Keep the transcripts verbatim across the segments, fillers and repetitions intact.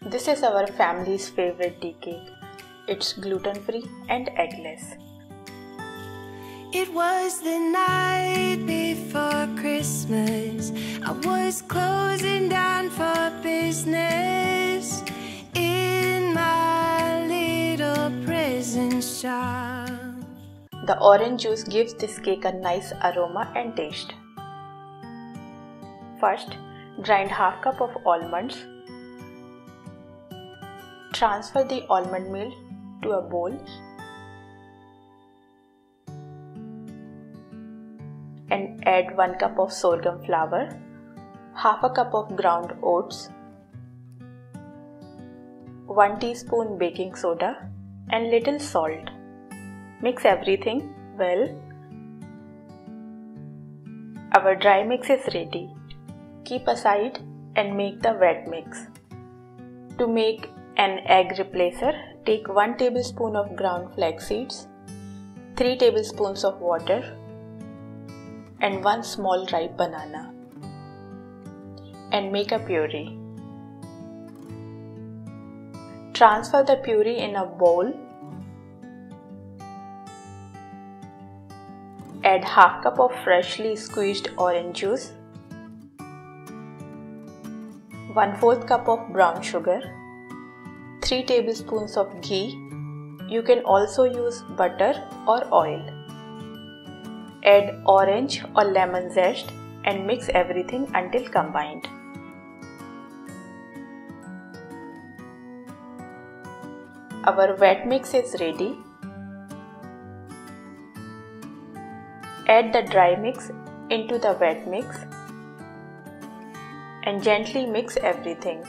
This is our family's favorite tea cake. It's gluten-free and eggless. It was the night before Christmas. I was closing down for business in my little prison shop. The orange juice gives this cake a nice aroma and taste. First, grind half cup of almonds. Transfer the almond meal to a bowl and add one cup of sorghum flour, half a cup of ground oats, one teaspoon baking soda and little salt. Mix everything well. Our dry mix is ready. Keep aside and make the wet mix. To make an egg replacer, take one tablespoon of ground flax seeds, three tablespoons of water and one small ripe banana and make a puree. Transfer the puree in a bowl. Add half cup of freshly squeezed orange juice, one fourth cup of brown sugar, three tablespoons of ghee. You can also use butter or oil. Add orange or lemon zest and mix everything until combined. Our wet mix is ready. Add the dry mix into the wet mix and gently mix everything.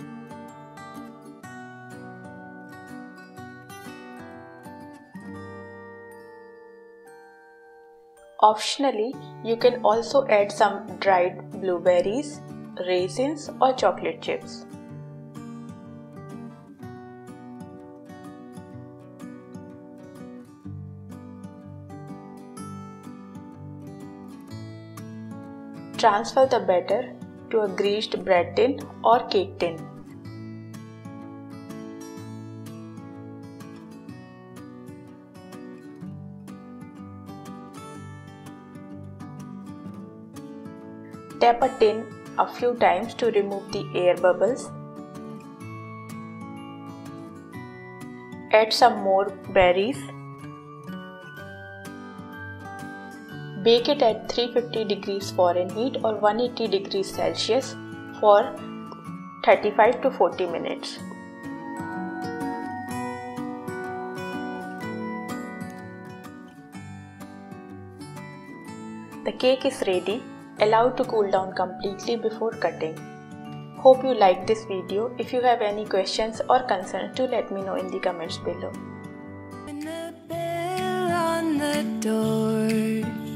Optionally, you can also add some dried blueberries, raisins or chocolate chips. Transfer the batter to a greased bread tin or cake tin. Tap a tin a few times to remove the air bubbles. Add some more berries. Bake it at three hundred fifty degrees Fahrenheit or one hundred eighty degrees Celsius for thirty-five to forty minutes. The cake is ready. Allow to cool down completely before cutting. Hope you liked this video. If you have any questions or concerns, do let me know in the comments below. And the bell on the door